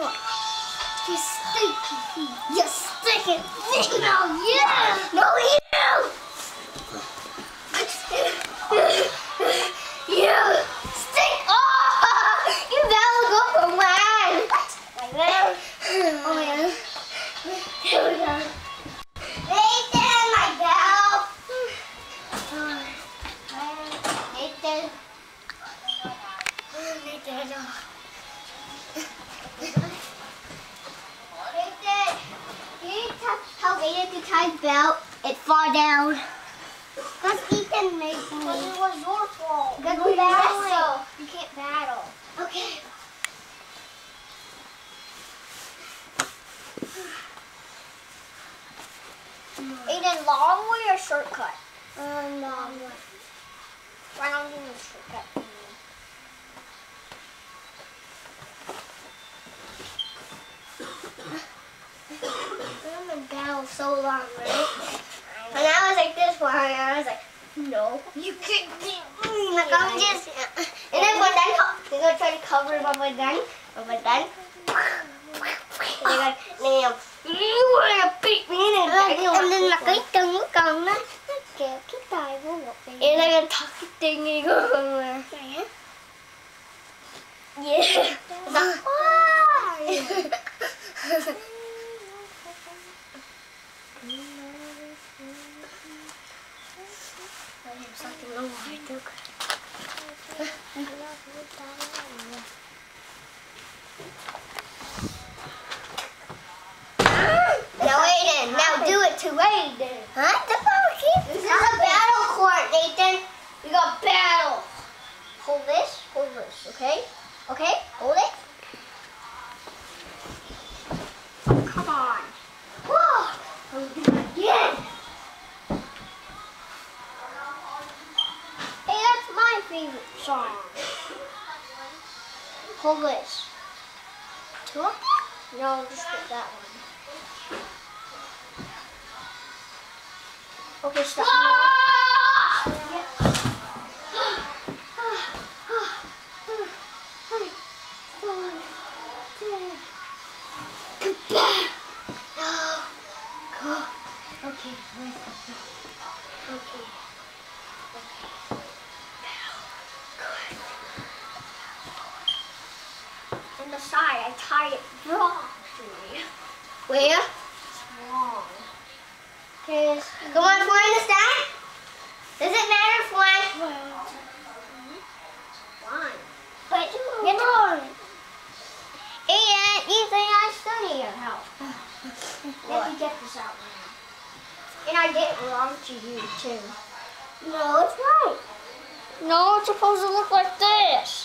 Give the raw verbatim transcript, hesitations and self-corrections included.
You stinky feet. You stinking feet. No, you. No, you. You stink. Oh, you better go for mine. Like that. Oh yeah. Here we go. Nathan, my bell. Nathan. Nathan. Nathan, can you tell Nathan to tie his belt and fall down? Because Ethan made me. Because it was your fault. Because we wrestle. You can't battle. Okay. Aiden, long way or shortcut? Um, long way. Why don't you do a shortcut? The battle so long, right? And I was like this one, and I was like, no, you can't beat me. Like I'm just, and then when then they're gonna try to cover it by my gun, by my gun. And they're like, damn, you wanna beat me? And then là cái chân nó cầm nó kéo cái tay vô một bên. And they're gonna tuck cái thing and go somewhere. Yeah. Something long I took. Now Aiden, now do it to Aiden. Huh? This is a battle court, Nathan. We got battle. Hold this, hold this, okay? Okay, hold it. Oh, come on. Whoa. I'll do it again. My favorite song. Hold this. Two of them? No, just get that one. Okay, stop. Come back. No. Go. Okay. Okay. The side, I tied it wrong. Where? It's wrong. Cause come on, Fly, understand? Does it matter, Fly? Fine. But you're wrong. And you think I still need your help. Let me get this out now. And I did it wrong to you too. No, it's right. No, it's supposed to look like this.